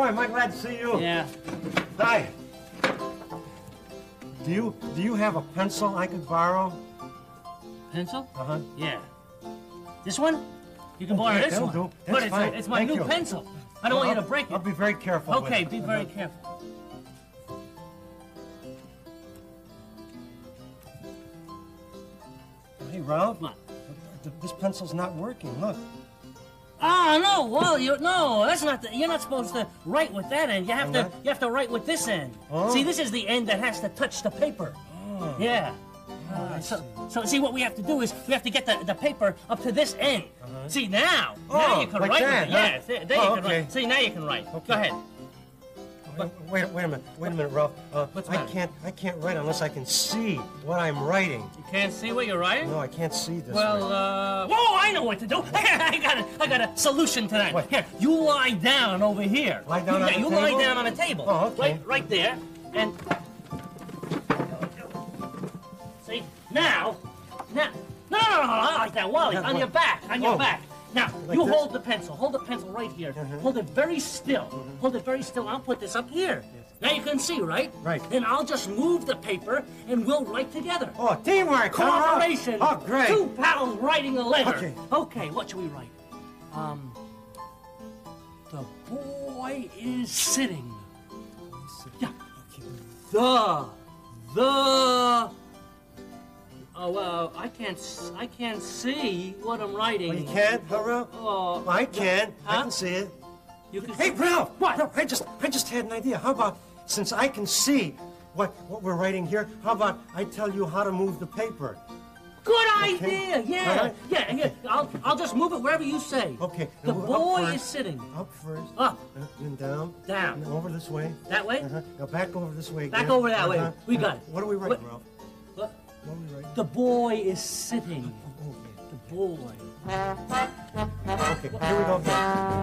Hi, Mike, glad to see you. Yeah. Hi. Do you have a pencil I could borrow? Pencil? Uh-huh. Yeah. This one? You can borrow this that'll one. do. That's But fine. it's my Thank new you. pencil. I don't want you to break it. I'll be very careful with Okay, it. be very careful. Hey, Ralph. What? This pencil's not working. Look. Ah, no, well, no, that's not you're not supposed to write with that end. You have to write with this end. Oh. See, this is the end that has to touch the paper. Oh. Yeah. So see, what we have to do is we have to get the paper up to this end. See, now you can like write that, with it. huh? Yeah, there you can okay. write. See, now you can write. Okay. Go ahead. Wait a minute, Ralph. What's the I matter? can't write unless I can see what I'm writing. You can't see what you're writing? No, I can't see this. Well, whoa, I know what to do. I got a solution to that. What? Here, you lie down over here. Lie down on the you table? lie down on a table. Oh, okay. Right there. And see, now, no, not like that, Wally. Yeah, On your what? back, on your Oh. back. Now, Like you this? hold the pencil. Hold the pencil right here. Hold it very still. Hold it very still. I'll put this up here. Now you can see, right? Right. Then I'll just move the paper, and we'll write together. Oh, teamwork! huh? Cooperation. Oh, great. Two pals writing a letter. Okay. Okay, what should we write? The boy is sitting. Yeah. The. Oh, well, I can't see what I'm writing. Oh, you can't, huh, Ralph? Oh, I can. I Huh? can see it. you can. Hey, Ralph! What? Ralph, I just had an idea. How about, since I can see what we're writing here, how about I tell you how to move the paper? Good idea. Yeah. All right. Yeah. I'll just move it wherever you say. Okay. The now, up boy first. is sitting. Up first. Up. Then down. Down. And over this way. That way. Now back over this way Back again. over that way. We got it. What are we writing, What- Ralph? What? What are we writing? The boy is sitting. Okay. The boy. Okay, here we go again.